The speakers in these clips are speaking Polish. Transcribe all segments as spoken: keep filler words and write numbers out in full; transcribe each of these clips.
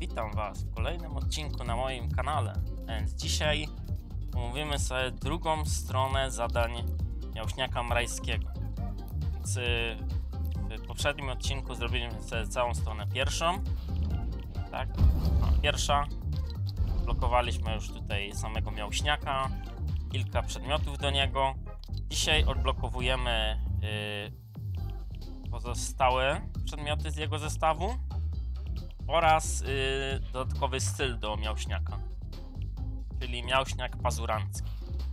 witam was w kolejnym odcinku na moim kanale. Więc dzisiaj omówimy sobie drugą stronę zadań Miałśniaka Mrajskiego. Więc w poprzednim odcinku zrobiliśmy sobie całą stronę pierwszą. Tak, no, pierwsza. Blokowaliśmy już tutaj samego Miałśniaka, kilka przedmiotów do niego. Dzisiaj odblokowujemy yy, pozostałe przedmioty z jego zestawu oraz yy, dodatkowy styl do Miałśniaka, czyli Miałśniak Pazurancki.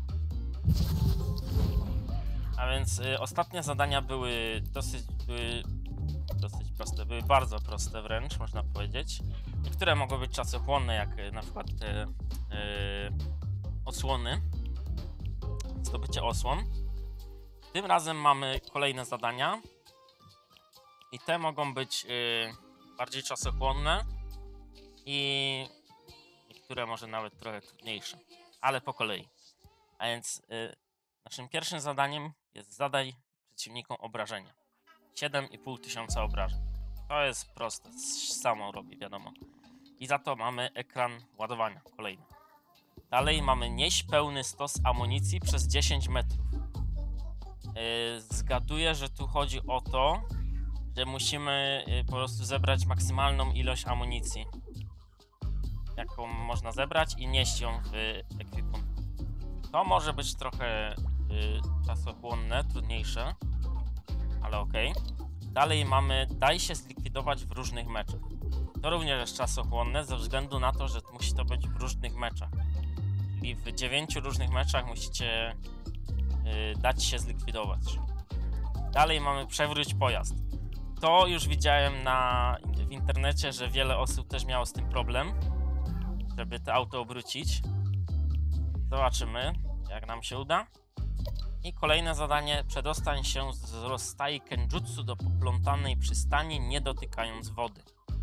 A więc yy, ostatnie zadania były dosyć, były dosyć proste, były bardzo proste wręcz, można powiedzieć. Niektóre mogą być czasochłonne, jak yy, na przykład yy, yy, osłony, zdobycie osłon. Tym razem mamy kolejne zadania i te mogą być yy, bardziej czasochłonne i niektóre może nawet trochę trudniejsze, ale po kolei. A więc yy, naszym pierwszym zadaniem jest zadaj przeciwnikom obrażenia. siedem i pół tysiąca obrażeń. To jest proste, samo robi, wiadomo. I za to mamy ekran ładowania kolejny. Dalej mamy nieść pełny stos amunicji przez dziesięć metrów. Yy, zgaduję, że tu chodzi o to, że musimy yy, po prostu zebrać maksymalną ilość amunicji, jaką można zebrać, i nieść ją w ekwipunku. To może być trochę yy, czasochłonne, trudniejsze, ale okej. Okay. Dalej mamy daj się zlikwidować w różnych meczach. To również jest czasochłonne ze względu na to, że musi to być w różnych meczach. Czyli w dziewięciu różnych meczach musicie yy, dać się zlikwidować. Dalej mamy przewróć pojazd. To już widziałem na, w internecie, że wiele osób też miało z tym problem, żeby to auto obrócić. Zobaczymy, jak nam się uda. I kolejne zadanie: przedostań się z rozstai Kenjutsu do poplątanej przystani, nie dotykając wody.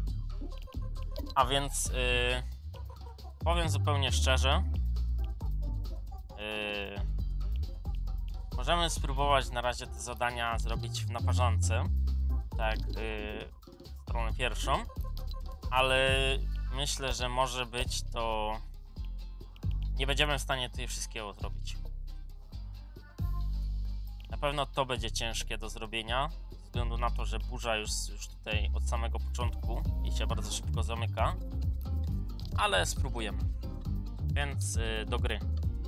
A więc yy, powiem zupełnie szczerze, yy, możemy spróbować na razie te zadania zrobić w naparzance, tak, yy, stronę pierwszą, ale myślę, że może być to, nie będziemy w stanie tutaj wszystkiego zrobić. Na pewno to będzie ciężkie do zrobienia, ze względu na to, że burza już, już tutaj od samego początku i się bardzo szybko zamyka, ale spróbujemy. Więc yy, do gry.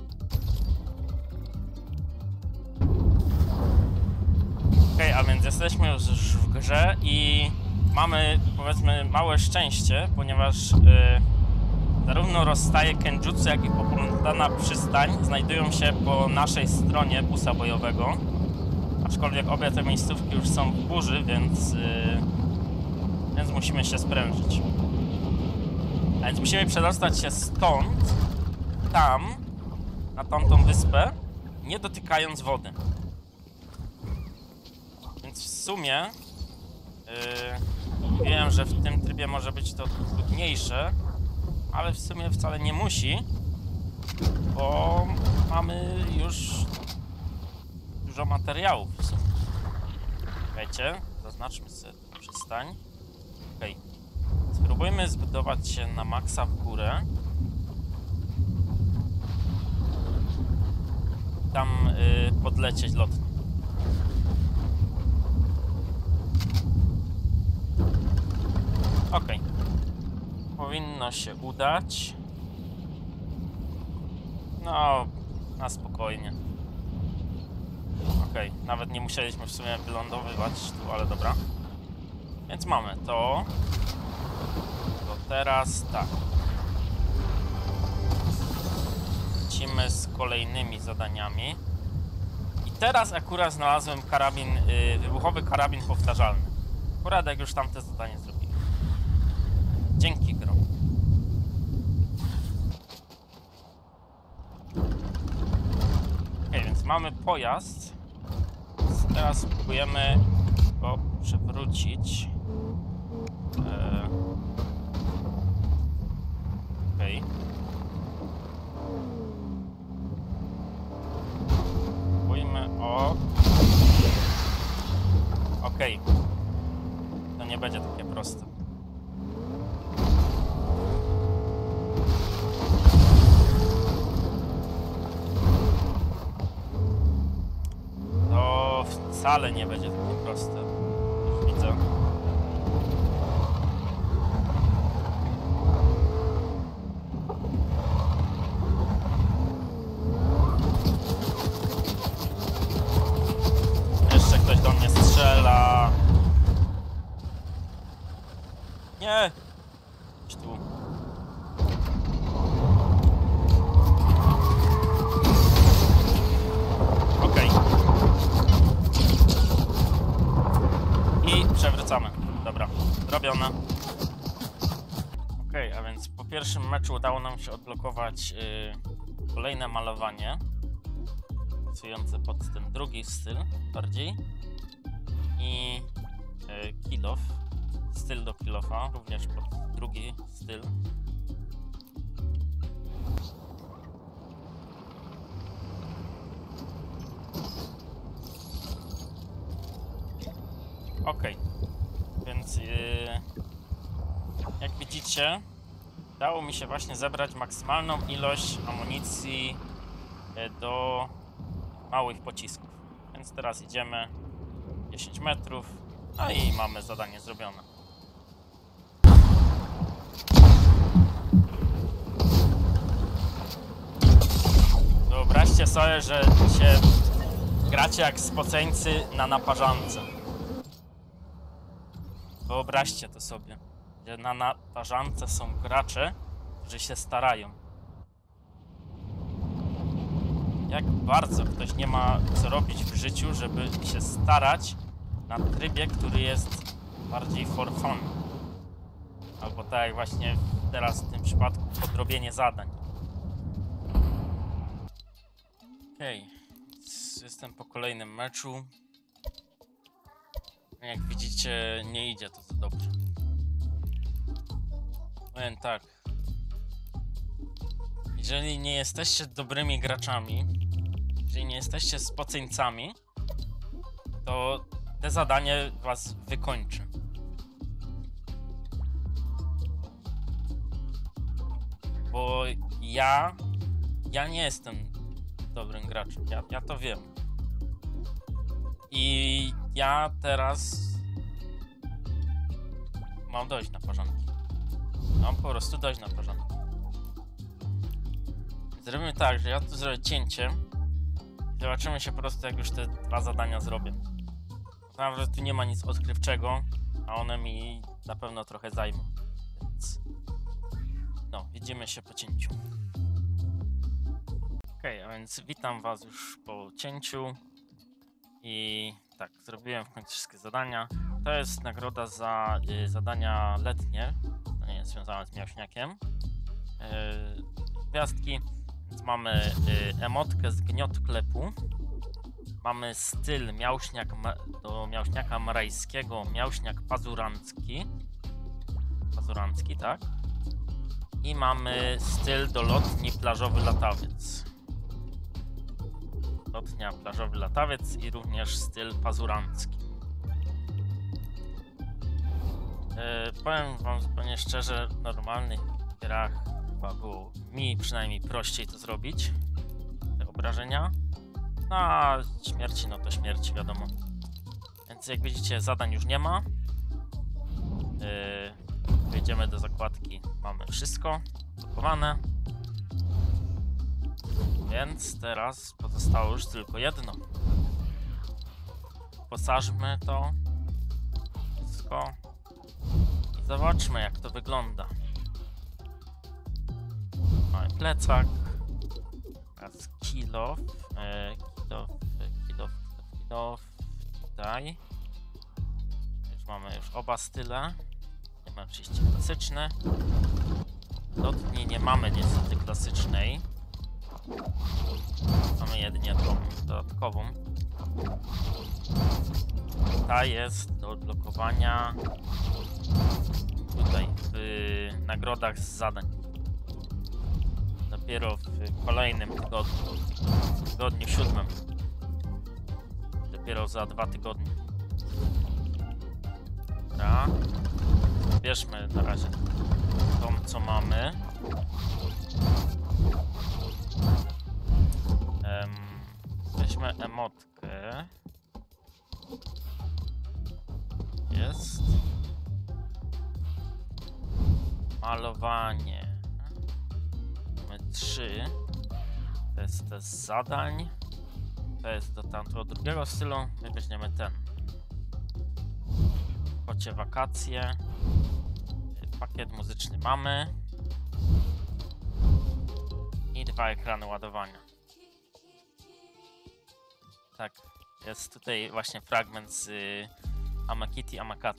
Ok, a więc jesteśmy już w grze i mamy, powiedzmy, małe szczęście, ponieważ yy, zarówno rozstaje Kenjutsu, jak i poplątana przystań znajdują się po naszej stronie busa bojowego. Aczkolwiek obie te miejscówki już są w burzy, więc, yy, więc musimy się sprężyć. A więc musimy przedostać się stąd, tam, na tamtą wyspę, nie dotykając wody. Więc w sumie yy, wiem, że w tym trybie może być to trudniejsze, ale w sumie wcale nie musi, bo mamy już dużo materiałów w sumie. Wiecie, zaznaczmy sobie tę przystań. Okej. Okay. Spróbujmy zbudować się na maksa w górę. Tam yy, podlecieć lotno. Okej. Okay. Powinno się udać. No, na spokojnie. Okej, okay. Nawet nie musieliśmy w sumie wylądowywać tu, ale dobra. Więc mamy to. To teraz tak. Lecimy z kolejnymi zadaniami. I teraz akurat znalazłem karabin, yy, wybuchowy karabin powtarzalny. Akurat jak już tamte zadanie zrobiłem. Dzięki grom. Ok, więc mamy pojazd. Teraz spróbujemy go przewrócić. Eee. Okej. Okay. Spróbujmy o... Okej. Okay. To nie będzie takie proste. wcale nie będzie takie proste. Już widzę. Jeszcze ktoś do mnie strzela. Nie! Idź tu. Okej. I przewracamy. Dobra, zrobione. Okej, a więc po pierwszym meczu udało nam się odblokować yy, kolejne malowanie. Pasujące pod ten drugi styl bardziej. I yy, kill off. Styl do kill offa, również pod drugi styl. Okej, więc yy, jak widzicie, udało mi się właśnie zebrać maksymalną ilość amunicji yy, do małych pocisków. Więc teraz idziemy dziesięć metrów, no i mamy zadanie zrobione. Wyobraźcie sobie, że się gracie jak spoceńcy na naparzance. Wyobraźcie to sobie, że na naparzance są gracze, którzy się starają. Jak bardzo ktoś nie ma co robić w życiu, żeby się starać na trybie, który jest bardziej for fun. Albo tak jak właśnie teraz w tym przypadku podrobienie zadań. Okej, okay. Jestem po kolejnym meczu. Jak widzicie, nie idzie to za dobrze. Powiem tak. Jeżeli nie jesteście dobrymi graczami, jeżeli nie jesteście spoceńcami, to te zadanie was wykończy. Bo ja, ja nie jestem dobrym graczem, ja, ja to wiem. I ja teraz mam dość na parzanki. Mam po prostu dość na parzanki. Zrobimy tak, że ja tu zrobię cięcie i zobaczymy się po prostu, jak już te dwa zadania zrobię. Naprawdę tu nie ma nic odkrywczego, a one mi na pewno trochę zajmą. Więc no, widzimy się po cięciu. Okej, okay, a więc witam was już po cięciu. I tak, zrobiłem w końcu wszystkie zadania. To jest nagroda za y, zadania letnie. To nie jest związane z miałśniakiem. Y, gwiazdki. Więc mamy y, emotkę z gniot klepu. Mamy styl miałśniak do miałśniaka marajskiego, miałśniak pazurancki. Pazurancki, tak. I mamy styl do lotni plażowy latawiec. Lotnia plażowy latawiec i również styl pazurancki. Yy, powiem wam zupełnie szczerze, w normalnych grach chyba było mi przynajmniej prościej to zrobić. Te obrażenia. No a śmierci, no to śmierci, wiadomo. Więc jak widzicie, zadań już nie ma. Yy, wejdziemy do zakładki. Mamy wszystko blokowane. Więc teraz pozostało już tylko jedno. Posażmy to wszystko i zobaczmy, jak to wygląda. Mamy plecak. Teraz kill off. E, kill off, kill off, kill off. Tutaj. Już mamy już oba style. Nie mamy oczywiście klasyczny. Lotni nie mamy niestety klasycznej. Mamy jedynie tą dodatkową. Ta jest do odblokowania tutaj w nagrodach z zadań. Dopiero w kolejnym tygodniu, w tygodniu siódmym. Dopiero za dwa tygodnie. Dobra. Bierzmy na razie tą, co mamy. Um, weźmy emotkę. jest? Malowanie. Mamy trzy. To jest test zadań. To jest do tamtego drugiego stylu. My weźmiemy ten. Kocie wakacje. Pakiet muzyczny mamy. I dwa ekrany ładowania. Tak, jest tutaj właśnie fragment z y, Amakity Amakat.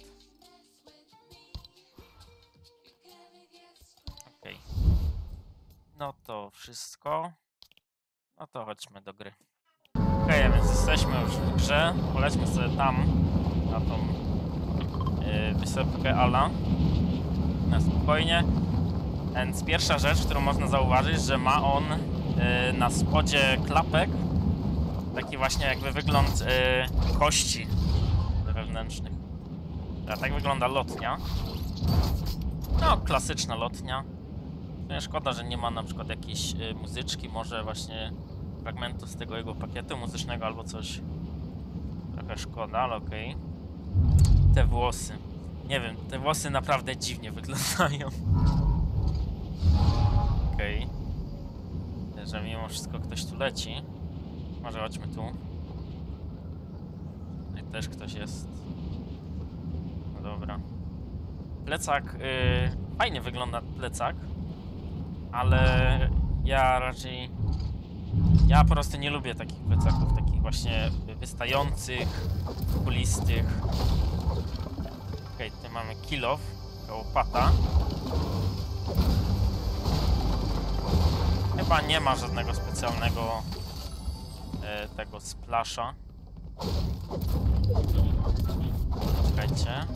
Okej. Okay. No to wszystko. No to chodźmy do gry. Okej, okay, więc jesteśmy już w grze. Polećmy sobie tam, na tą yy, wysepkę Ala. Na spokojnie. Więc pierwsza rzecz, którą można zauważyć, że ma on yy, na spodzie klapek taki właśnie jakby wygląd yy, kości wewnętrznych. A tak wygląda lotnia. No, klasyczna lotnia. No, szkoda, że nie ma na przykład jakiejś yy, muzyczki, może właśnie fragmentu z tego jego pakietu muzycznego albo coś. Trochę szkoda, ale okej. Okay. Te włosy. Nie wiem, te włosy naprawdę dziwnie wyglądają. Okej. Okay. Że mimo wszystko ktoś tu leci. Może chodźmy tu. Tutaj też ktoś jest. No dobra. Plecak. Yy, fajnie wygląda plecak. Ale ja raczej... Ja po prostu nie lubię takich plecaków, takich właśnie wystających, kulistych. Okej, okay, tutaj mamy kill off, łopata. Chyba nie ma żadnego specjalnego e, tego splasha. Czekajcie.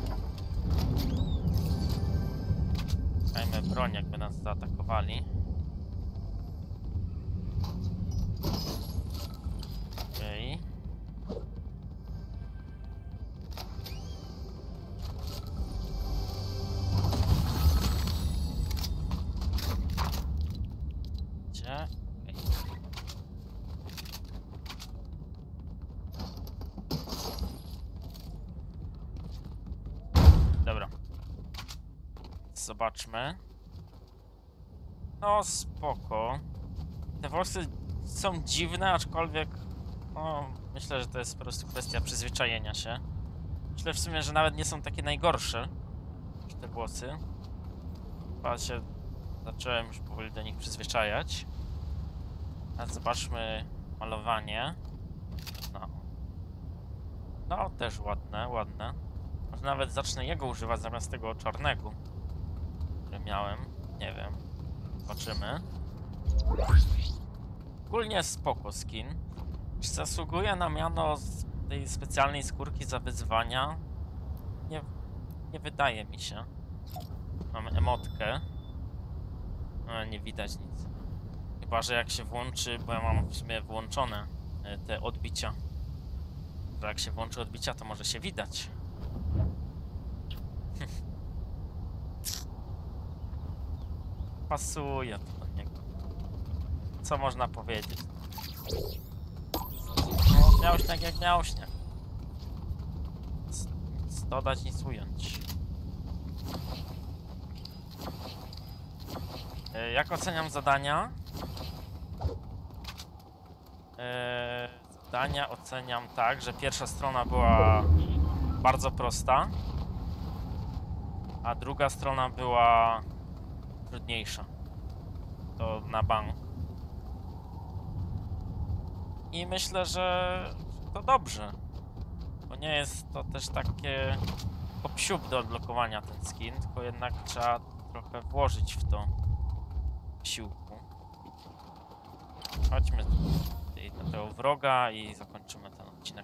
Dajmy broń, jakby nas zaatakowali. Okej. Okay. Gdzie? Okay. Dobra. Zobaczmy. No spoko. Te włosy są dziwne, aczkolwiek no, myślę, że to jest po prostu kwestia przyzwyczajenia się. Myślę w sumie, że nawet nie są takie najgorsze niż te włosy. Chyba się zacząłem już powoli do nich przyzwyczajać. Teraz zobaczmy malowanie. No. No, też ładne, ładne. Może nawet zacznę jego używać zamiast tego czarnego, który miałem. Nie wiem. Zobaczymy. Ogólnie spoko skin. Czy zasługuje na miano z tej specjalnej skórki za wyzwania? Nie, nie wydaje mi się. Mamy emotkę. No, nie widać nic. Chyba że jak się włączy, bo ja mam w sumie włączone te odbicia. To jak się włączy odbicia, to może się widać. Pasuje to do niego. Co można powiedzieć? No, miał śnieg jak miał śnieg. Nic dodać, nic ująć. Yy, jak oceniam zadania? Yy, zadania oceniam tak, że pierwsza strona była bardzo prosta, a druga strona była trudniejsza. To na bank. I myślę, że to dobrze. Bo nie jest to też takie popsiub do odblokowania ten skin, tylko jednak trzeba trochę włożyć w to siłku. Chodźmy do tego wroga i zakończymy ten odcinek.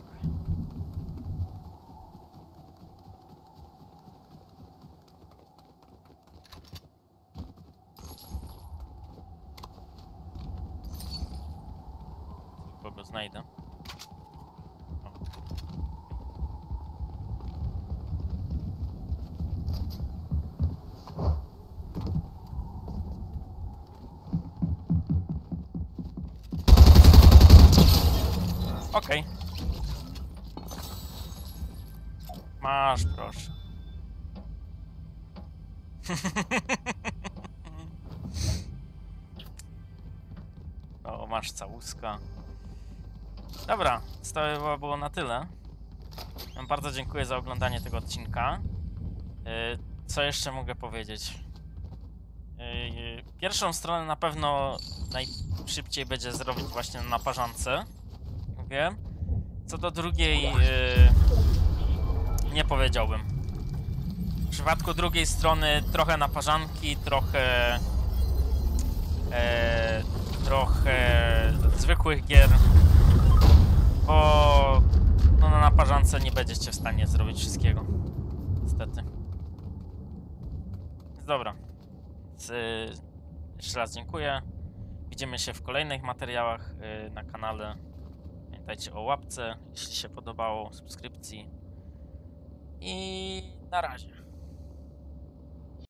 Tylko go znajdę. Okej. Okay. Masz, proszę. O, masz całuska. Dobra, to chyba było na tyle. Bardzo dziękuję za oglądanie tego odcinka. Co jeszcze mogę powiedzieć? Pierwszą stronę na pewno najszybciej będzie zrobić właśnie na naparzance. Mówię. Co do drugiej, nie powiedziałbym. W przypadku drugiej strony trochę naparzanki, trochę e, trochę zwykłych gier, bo no, na naparzance nie będziecie w stanie zrobić wszystkiego, niestety. Dobra, Więc, y, jeszcze raz dziękuję. Widzimy się w kolejnych materiałach y, na kanale. Pamiętajcie o łapce, jeśli się podobało, subskrypcji i na razie.